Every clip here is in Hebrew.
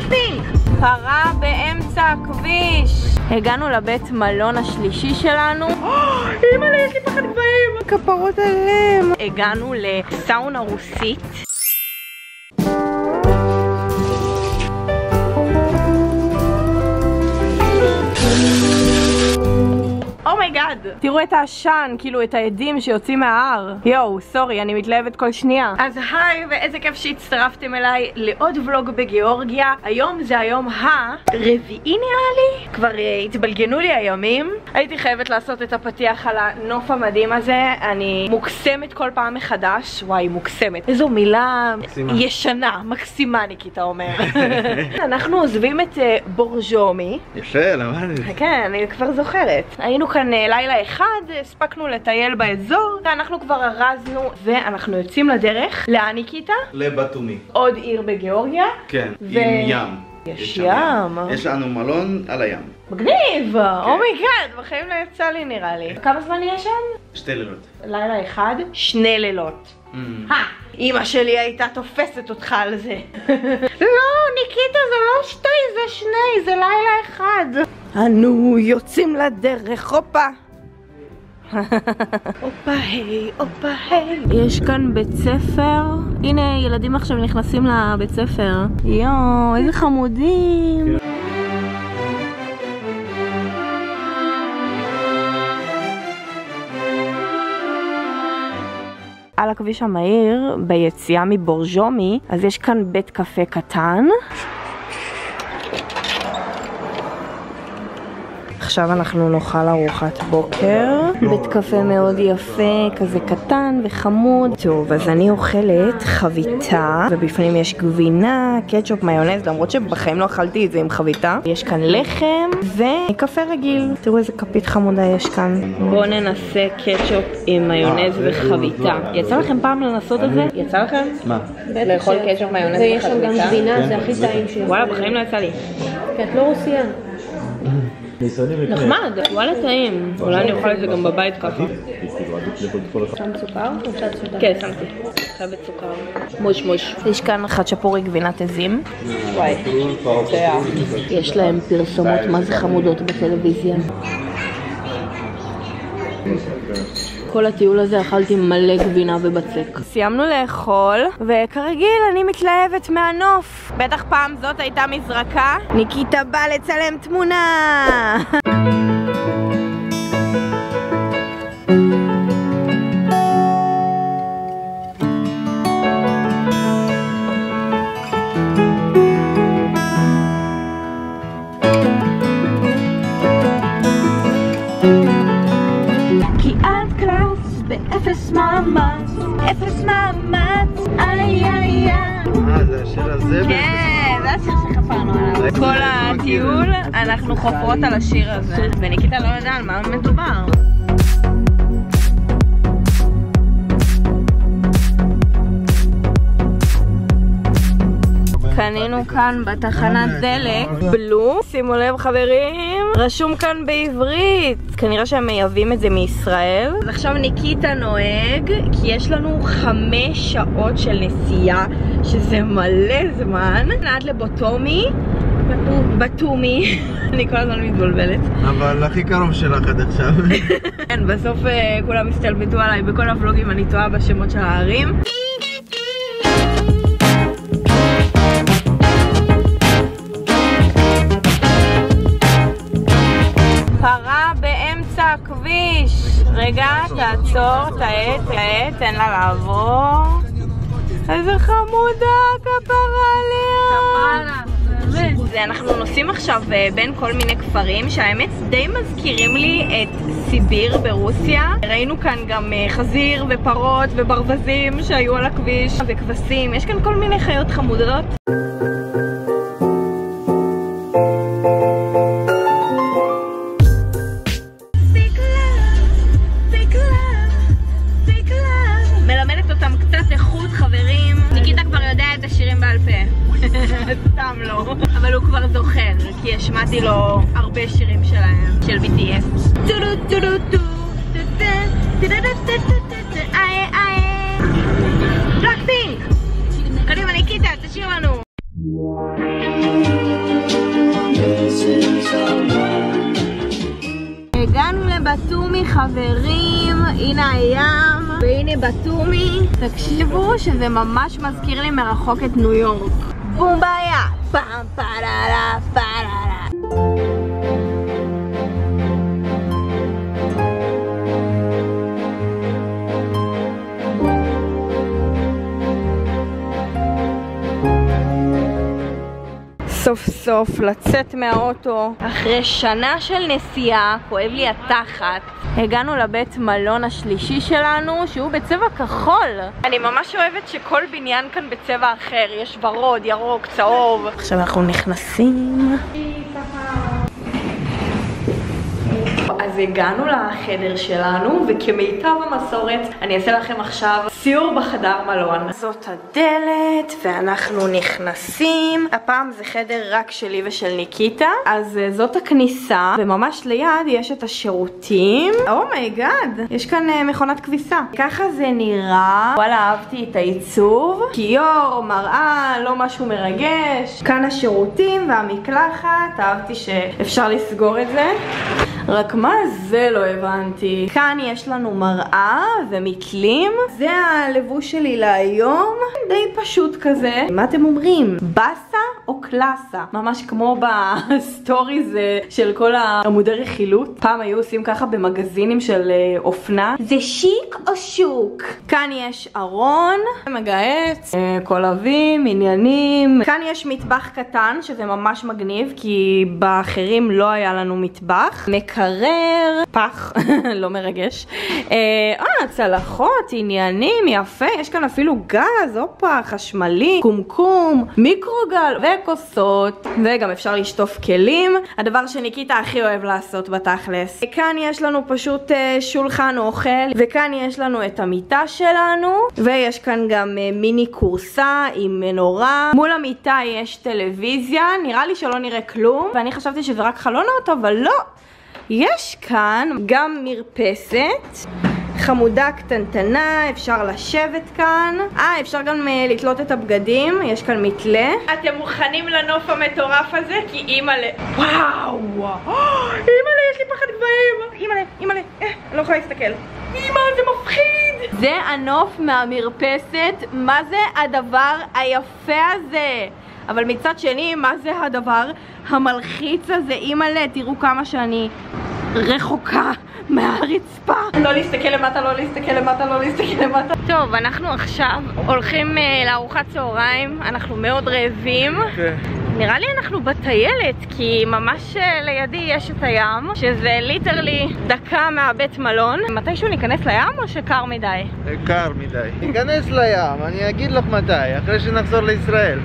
בלאקפינק! פרה באמצע הכביש. הגענו לבית מלון השלישי שלנו. אימא'לה, יש לי פחד גבהים. כפרות עליהם. הגענו לסאונה רוסית. אומייגאד, תראו את העשן, כאילו את העדים שיוצאים מההר. יואו, סורי, אני מתלהבת כל שנייה. אז היי, ואיזה כיף שהצטרפתם אליי לעוד ולוג בגיאורגיה. היום זה היום הרביעי נראה לי. כבר התבלגנו לי הימים. הייתי חייבת לעשות את הפתיח על הנוף המדהים הזה. אני מוקסמת כל פעם מחדש. וואי, מוקסמת. איזו מילה ישנה, מקסימה ניקיטה אומר. אנחנו עוזבים את בורג'ומי. יפה, למדת. כן, אני כבר זוכרת. היינו כאן לילה אחד, הספקנו לטייל באזור, ואנחנו כבר ארזנו, ואנחנו יוצאים לדרך. לאן ניקיטה? לבטומי. עוד עיר בגיאורגיה. כן, עם ים. יש ים. יש לנו מלון על הים. מגניב! אומייגאד, בחיים לא יצא לי נראה לי. כמה זמן יש שם? 2 לילות. לילה אחד, 2 לילות. אמא שלי הייתה תופסת אותך על זה. לא, ניקיטה, זה לא 2, זה 2, זה לילה אחד. אנו יוצאים לדרך, הופה. הופה היי, הופה היי. יש כאן בית ספר. הנה, ילדים עכשיו נכנסים לבית ספר. יואו, איזה חמודים. על הכביש המהיר, ביציאה מבורג'ומי, אז יש כאן בית קפה קטן. עכשיו אנחנו נאכל ארוחת בוקר. בית קפה מאוד יפה, כזה קטן וחמוד. טוב, אז אני אוכלת חביתה, ובפנים יש גבינה, קטשופ, מיונז, למרות שבחיים לא אכלתי את זה עם חביתה. יש כאן לחם וקפה רגיל. תראו איזה כפית חמודה יש כאן. בואו ננסה קטשופ עם מיונז וחביתה. יצא לכם פעם לנסות את זה? יצא לכם? מה? לאכול קטשופ, מיונז וחביתה? ויש שם גם גבינה, זה הכי טעים שיש. וואלה, בחיים לא יצא לי. כי את לא רוסייה. נחמד, וואלה טעים. אולי אני אוכל את זה גם בבית ככה. שם סוכר או קצת סוכר? כן, שמתי. חייבת סוכר. מוש מוש. יש כאן חצ'פורי גבינת עזים. וואי. יש להם פרסומות מה זה חמודות בטלוויזיה. כל הטיול הזה אכלתי מלא גבינה ובצק. סיימנו לאכול, וכרגיל אני מתלהבת מהנוף. בטח פעם זאת הייתה מזרקה. ניקיטה בא לצלם תמונה. אפס מאמץ, אפס מאמץ, איי איי איי. זה השיר הזה? כן, זה השיר שחפרנו עליו. כל הטיול אנחנו חופרות על השיר הזה, וניקיטה לא יודע על מה מדובר. קנינו כאן בתחנת דלק בלו, שימו לב חברים, רשום כאן בעברית, כנראה שהם מייבאים את זה מישראל. אז עכשיו ניקיטה נוהג, כי יש לנו 5 שעות של נסיעה, שזה מלא זמן. עד לבוטומי, בטומי, אני כל הזמן מתבולבלת. אבל הכי קרוב שלך עד עכשיו. כן, בסוף כולם הסתלבטו עליי בכל הוולוגים, אני טועה בשמות של הערים. פרה באמצע הכביש. רגע, תעצור, תעט, תן לה לעבור. איזה חמודה, כפרה עליה. אנחנו נוסעים עכשיו בין כל מיני כפרים שהאמת די מזכירים לי את סיביר ברוסיה. ראינו כאן גם חזיר ופרות וברווזים שהיו על הכביש וכבשים. יש כאן כל מיני חיות חמודות. סתם לא, אבל הוא כבר זוכר, כי השמעתי לו הרבה שירים שלהם, של BTS. בלאקפינק! קדימה ניקיטה, תשאיר לנו. בתומי חברים, הנה הים והנה בתומי. תקשיבו שזה ממש מזכיר לי מרחוק את ניו יורק. בום בעיה, פעם פררה פררה. סוף סוף לצאת מהאוטו אחרי שנה של נסיעה, כואב לי התחת. הגענו לבית מלון השלישי שלנו שהוא בצבע כחול. אני ממש אוהבת שכל בניין כאן בצבע אחר, יש ורוד, ירוק, צהוב. עכשיו אנחנו נכנסים. אז הגענו לחדר שלנו, וכמיטב המסורת אני אעשה לכם עכשיו סיור בחדר מלון. זאת הדלת ואנחנו נכנסים. הפעם זה חדר רק שלי ושל ניקיטה. אז זאת הכניסה, וממש ליד יש את השירותים. אומייגאד, יש כאן מכונת כביסה. ככה זה נראה. וואלה, אהבתי את העיצוב. כיור, מראה, לא משהו מרגש. כאן השירותים והמקלחת, אהבתי שאפשר לסגור את זה. רק מה זה לא הבנתי. כאן יש לנו מראה ומתלים. זה הלבוש שלי להיום. די פשוט כזה. מה אתם אומרים? בסה או קלאסה? ממש כמו בסטוריז של כל העמודי רכילות. פעם היו עושים ככה במגזינים של אופנה. זה שיק או שוק? כאן יש ארון, מגהץ, קולבים, עניינים. כאן יש מטבח קטן שזה ממש מגניב כי באחרים לא היה לנו מטבח. מקרר, פח, לא מרגש. צלחות, עניינים, יפה. יש כאן אפילו גז, אופה, חשמלי, קומקום, מיקרוגל וכוסות. וגם אפשר לשטוף כלים. הדבר שניקיטה הכי אוהב לעשות בתכלס. כאן יש לנו פשוט שולחן אוכל, וכאן יש לנו את המיטה שלנו, ויש כאן גם מיני קורסה עם מנורה. מול המיטה יש טלוויזיה, נראה לי שלא נראה כלום, ואני חשבתי שזה רק חלונות, אבל לא. יש כאן גם מרפסת חמודה קטנטנה, אפשר לשבת כאן. אפשר גם לתלות את הבגדים, יש כאן מתלה. אתם מוכנים לנוף המטורף הזה? כי אימא'לה, וואו, אימא'לה, יש לי פחד גבוהים. אימא'לה, אני לא יכולה להסתכל. אימא, זה מפחיד. זה הנוף מהמרפסת. מה זה הדבר היפה הזה? אבל מצד שני, מה זה הדבר המלחיץ הזה? אימא'לה, תראו כמה שאני רחוקה מהרצפה. לא להסתכל למטה, לא להסתכל למטה, לא להסתכל למטה. טוב, אנחנו עכשיו הולכים לארוחת צהריים. אנחנו מאוד רעבים. נראה לי אנחנו בטיילת, כי ממש לידי יש את הים, שזה ליטרלי דקה מהבית מלון. מתישהו ניכנס לים או שקר מדי? קר מדי. ניכנס לים, אני אגיד לך מתי, אחרי שנחזור לישראל.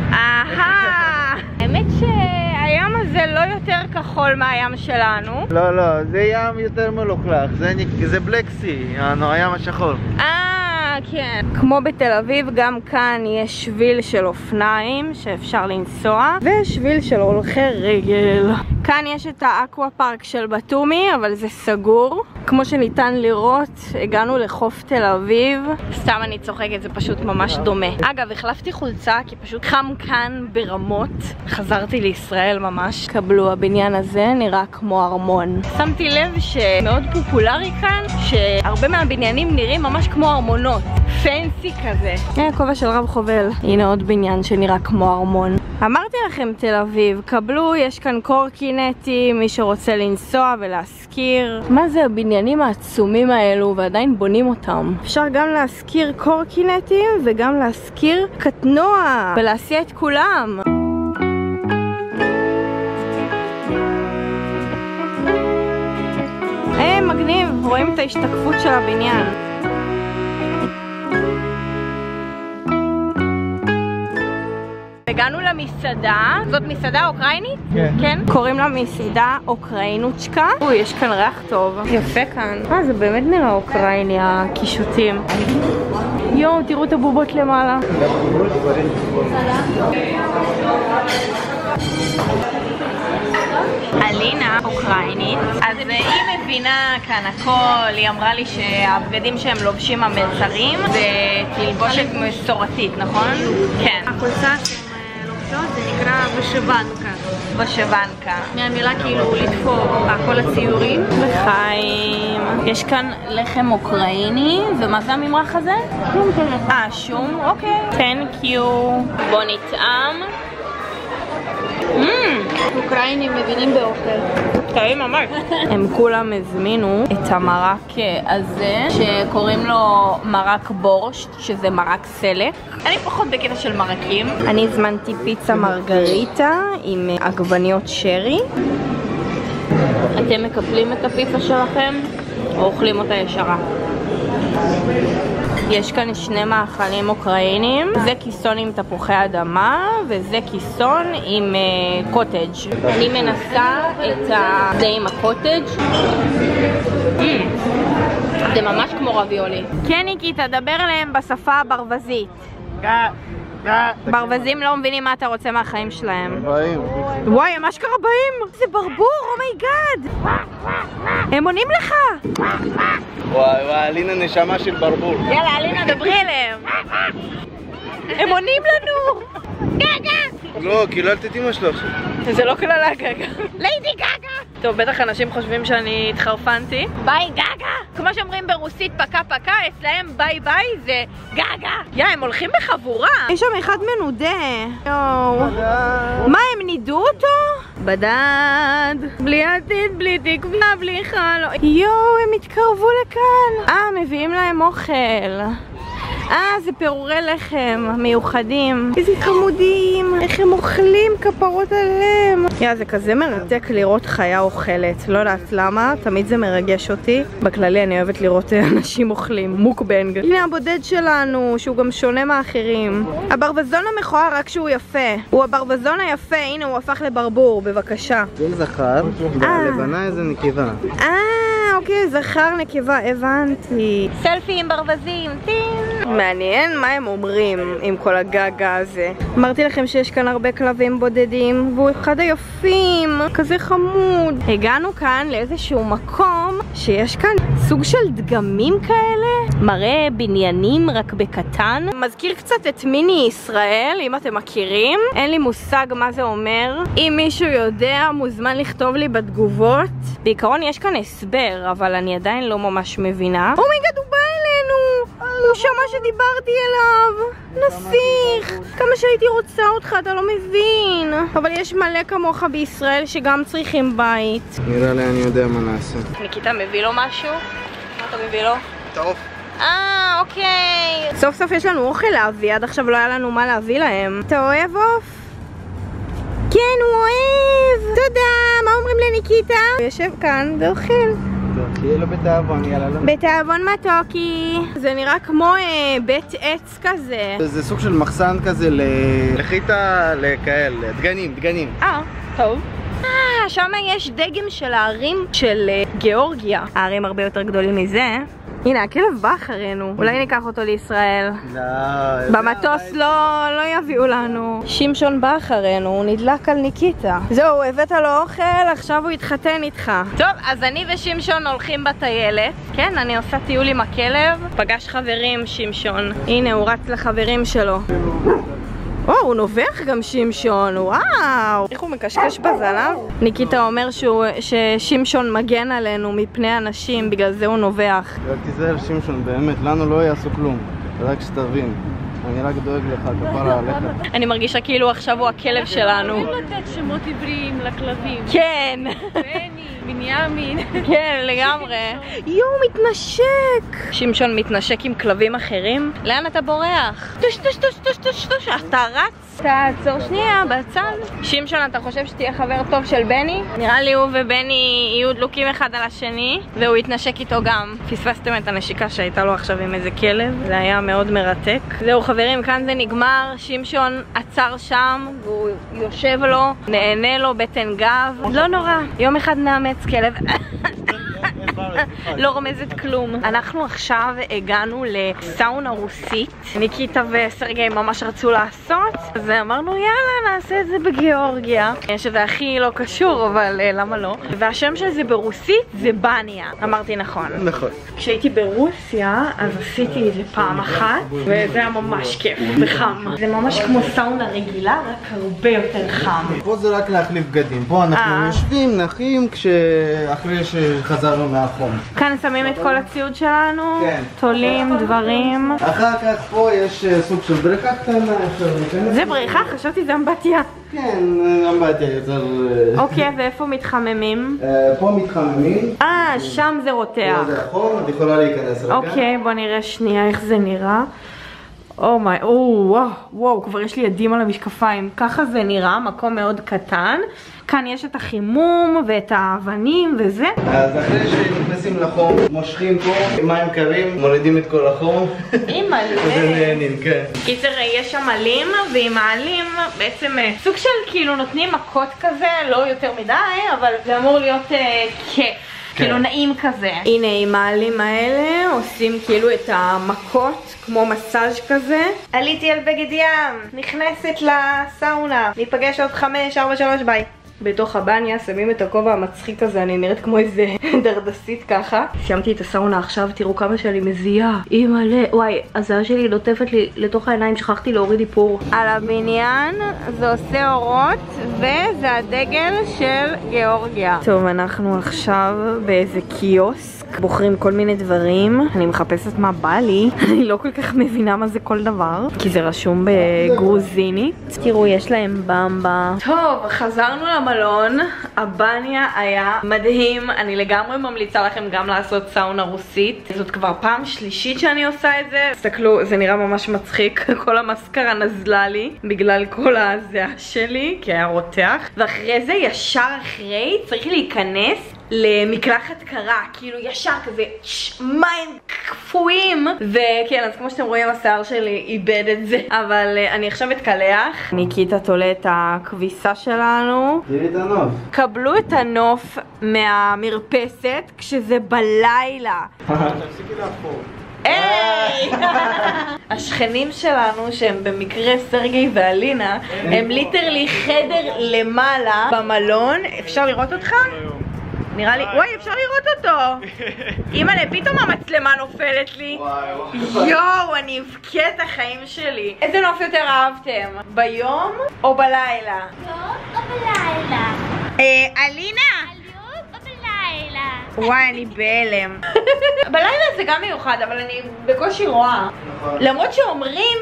האמת שהים הזה לא יותר כחול מהים שלנו. לא, זה ים יותר מלוכלך, זה בלק סי, הים השחור. כן. כמו בתל אביב, גם כאן יש שביל של אופניים שאפשר לנסוע, ושביל של הולכי רגל. כאן יש את האקווה פארק של בתומי, אבל זה סגור. כמו שניתן לראות, הגענו לחוף תל אביב. סתם אני צוחקת, זה פשוט ממש דומה. אגב, החלפתי חולצה כי פשוט חם כאן ברמות. חזרתי לישראל ממש. קבלו, הבניין הזה נראה כמו ארמון. שמתי לב שמאוד פופולרי כאן, שהרבה מהבניינים נראים ממש כמו ארמונות. פנסי כזה. כובע של רב חובל. הנה עוד בניין שנראה כמו ארמון. אמרתי לכם תל אביב, קבלו, יש כאן קורקינטים, מי שרוצה לנסוע ולהשכיר. מה זה הבניינים העצומים האלו ועדיין בונים אותם? אפשר גם להשכיר קורקינטים וגם להשכיר קטנוע ולהסיע את כולם. מגניב, רואים את ההשתקפות של הבניין. הגענו למסעדה, זאת מסעדה אוקראינית? כן. קוראים לה מסעדה אוקראינוצ'קה. יש כאן ריח טוב. יפה כאן. זה באמת נראה אוקראיני, הקישוטים. יואו, תראו את הבובות למעלה. אלינה אוקראינית, אז היא מבינה כאן הכל. היא אמרה לי שהבגדים שהם לובשים המלצרים זה תלבושת מסורתית, נכון? כן. החולצה שהן לובשות זה נקרא וושבנקה. וושבנקה. מהמילה כאילו לתפור כל הציורים. לחיים. יש כאן לחם אוקראיני, ומה זה הממרח הזה? שום כזה. שום? אוקיי. Thank you. בוא נטעם. אוקראינים מבינים באוכל. טעים ממש. הם כולם הזמינו את המרק הזה שקוראים לו מרק בורשט, שזה מרק סלק. אני פחות בקטע של מרקים. אני הזמנתי פיצה מרגריטה עם עגבניות שרי. אתם מקבלים את הפיצה שלכם או אוכלים אותה ישרה? יש כאן שני מאכלים אוקראינים, זה כיסון עם תפוחי אדמה וזה כיסון עם קוטג'. אני מנסה את זה עם הקוטג'. זה ממש כמו רביולי. כן ניקיטה, דבר אליהם בשפה הברווזית. ברווזים לא מבינים מה אתה רוצה מהחיים שלהם. באים. וואי, הם אשכרה באים. זה ברבור, אומייגאד. הם עונים לך. וואי, אלינה נשמה של ברבור. יאללה, אלינה, דברי אליהם. הם עונים לנו. גגה. לא, קיללת את אמא שלו עכשיו. זה לא קללה גגה. ליידי גגה. טוב, בטח אנשים חושבים שאני התחרפנתי. ביי גגה. כמו שאומרים ברוסית פקה פקה, אצלהם ביי ביי זה גגה. יא, הם הולכים בחבורה. יש שם אחד מנודה. יואו. מה, הם נידו אותו? בדד. בלי עתיד, בלי תקווה, בלי חלום. יואו, הם התקרבו לכאן. מביאים להם אוכל. זה פירורי לחם מיוחדים. איזה חמודים, איך הם אוכלים, כפרות עליהם. זה כזה מרתק לראות חיה אוכלת. לא יודעת למה, תמיד זה מרגש אותי. בכללי אני אוהבת לראות אנשים אוכלים, מוקבנג. הנה הבודד שלנו, שהוא גם שונה מאחרים. הברווזון המכוער רק שהוא יפה. הוא הברווזון היפה, הנה הוא הפך לברבור, בבקשה. זה זכר, והלבנה איזה נקבה. אוקיי, זכר נקבה, הבנתי. סלפי עם ברווזים, טין. מעניין מה הם אומרים עם כל הגגה הזה. אמרתי לכם שיש כאן הרבה כלבים בודדים, והוא אחד היפים, כזה חמוד. הגענו כאן לאיזשהו מקום שיש כאן סוג של דגמים כאלה, מראה בניינים רק בקטן. מזכיר קצת את מיני ישראל, אם אתם מכירים. אין לי מושג מה זה אומר. אם מישהו יודע, מוזמן לכתוב לי בתגובות. בעיקרון יש כאן הסבר, אבל אני עדיין לא ממש מבינה. אומייגאד, הוא בא אלינו! הוא שמע שדיברתי אליו! נסיך! כמה שהייתי רוצה אותך, אתה לא מבין. אבל יש מלא כמוך בישראל שגם צריכים בית. נראה לי אני יודע מה נעשה. ניקיטה, מביא לו משהו? מה אתה מביא לו? את העוף. אוקיי. סוף סוף יש לנו אוכל להביא, עד עכשיו לא היה לנו מה להביא להם. אתה אוהב עוף? כן, הוא אוהב! תודה! מה אומרים לניקיטה? הוא יושב כאן ואוכל. שיהיה לו בתאבון, יאללה לא. בתאבון מתוקי. זה נראה כמו בית עץ כזה. זה סוג של מחסן כזה לחיטה, לכאלה, דגנים. טוב. שם יש דגם של הערים של גיאורגיה. הערים הרבה יותר גדולים מזה. הנה, הכלב בא אחרינו. אולי ניקח אותו לישראל. לא. במטוס לא יביאו לנו. שמשון בא אחרינו, הוא נדלק על ניקיטה. זהו, הבאת לו אוכל, עכשיו הוא יתחתן איתך. טוב, אז אני ושמשון הולכים בטיילת. כן, אני עושה טיול עם הכלב. פגש חברים, שמשון. הנה, הוא רץ לחברים שלו. הוא נובח גם שמשון, וואו! איך הוא מקשקש בזנב? ניקיטה אומר ששמשון מגן עלינו מפני אנשים, בגלל זה הוא נובח. רק תיזהר שמשון, באמת, לנו לא יעשו כלום. רק שתבין. אני רק דואג לך, כפרה עליך. אני מרגישה כאילו עכשיו הוא הכלב שלנו. יכולים לתת שמות עבריים לכלבים. כן! בני, בנימין. כן, לגמרי. יואו, מתנשק! שמשון מתנשק עם כלבים אחרים. לאן אתה בורח? טוש, אתה רץ? תעצור שנייה, בצד. שמשון, אתה חושב שתהיה חבר טוב של בני? נראה לי הוא ובני יהיו דלוקים אחד על השני, והוא יתנשק איתו גם. פספסתם את הנשיקה שהייתה לו עכשיו עם איזה כלב. זה היה מאוד מרתק. זהו חברים, כאן זה נגמר. שמשון עצר שם, והוא יושב לו, נהנה לו בטן גב. לא נורא, יום אחד נאמץ כלב. לא רומזת כלום. אנחנו עכשיו הגענו לסאונה רוסית. ניקיטה וסרגי ממש רצו לעשות, אז אמרנו יאללה נעשה את זה בגיאורגיה, שזה הכי לא קשור, אבל למה לא? והשם של זה ברוסית זה בניה. אמרתי נכון. נכון. כשהייתי ברוסיה אז עשיתי את זה פעם אחת, וזה היה ממש כיף וחם. זה ממש כמו סאונה רגילה, רק הרבה יותר חם. פה זה רק להחליף בגדים. פה אנחנו יושבים, נחים, אחרי שחזרנו מהחום. כאן שמים את כל הציוד שלנו, כן. תולים, דברים. אחר כך פה יש סוג של בריכה קטנה, אפשר להיכנס. זה בריכה? חשבתי זה אמבטיה. כן, אמבטיה יותר... אוקיי, ואיפה מתחממים? פה מתחממים. שם זה רותח. פה זה החום, את יכולה להיכנס רגע. אוקיי, בוא נראה שנייה איך זה נראה. וואו, כבר יש לי ידים על המשקפיים. ככה זה נראה, מקום מאוד קטן. כאן יש את החימום ואת האבנים וזה. אז אחרי שנכנסים לחום, מושכים פה מים קרים, מורידים את כל החום. עם עלים. ונהנים, כן. קיצר, יש שם עלים, ועם העלים בעצם סוג של כאילו נותנים מכות כזה, לא יותר מדי, אבל זה אמור להיות כיף. כאילו נעים כזה. הנה עם העלים האלה עושים כאילו את המכות כמו מסאז' כזה. עליתי על בגד ים, נכנסת לסאונה, ניפגש עוד 5, 4, 3, ביי. בתוך הבניה שמים את הכובע המצחיק הזה, אני נראית כמו איזה דרדסית ככה. סיימתי את הסאונה עכשיו, תראו כמה שאני מזיעה. אימא'לה, וואי, הזיעה שלי נוטפת לי לתוך העיניים, שכחתי להוריד איפור. על הבניין זה עושה אורות, וזה הדגל של גיאורגיה. טוב, אנחנו עכשיו באיזה קיוסק, בוחרים כל מיני דברים. אני מחפשת מה בא לי, אני לא כל כך מבינה מה זה כל דבר, כי זה רשום בגרוזינית. תראו, יש להם במבה. טוב, חזרנו למלון, הבניה היה מדהים, אני לגמרי ממליצה לכם גם לעשות סאונה רוסית. זאת כבר פעם שלישית שאני עושה את זה. תסתכלו, זה נראה ממש מצחיק, כל המסקרה נזלה לי בגלל כל הזיעה שלי, כי היה רותח. ואחרי זה, ישר אחרי, צריך להיכנס למקלחת קרה, כאילו ישר כזה מים קפואים. וכן, אז כמו שאתם רואים השיער שלי איבד את זה, אבל אני עכשיו אתקלח. ניקיטה תולה את הכביסה שלנו. תראי את הנוף. קבלו את הנוף מהמרפסת כשזה בלילה. תפסיקי להפור. היי! השכנים שלנו שהם במקרה סרגי ואלינה, הם ליטרלי חדר למעלה במלון. אפשר לראות אותך? נראה לי, וואי, אפשר לראות אותו. אימא'לה, פתאום המצלמה נופלת לי. יואו, אני אבכה את החיים שלי. איזה נוף יותר אהבתם? ביום או בלילה? ביום או בלילה? אלינה! ביום או בלילה? וואי, אני בהלם. בלילה זה גם מיוחד, אבל אני בקושי רואה. למרות שאומרים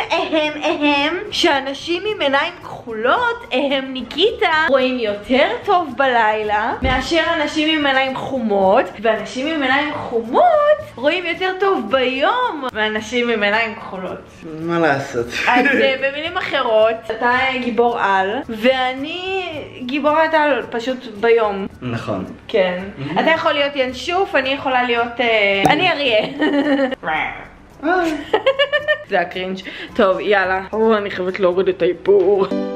שאנשים עם עיניים כחולות, ניקיטה, רואים יותר טוב בלילה מאשר אנשים עם עיניים חומות, ואנשים עם עיניים חומות רואים יותר טוב ביום מאנשים עם עיניים כחולות. מה לעשות? אז במילים אחרות, אתה גיבור על, ואני גיבורת על פשוט ביום. נכון. כן. אתה יכול להיות ינשוף, אני יכולה להיות... אני אריה. זה הקרינג'. טוב, יאללה. אני חייבת להוריד את האיפור.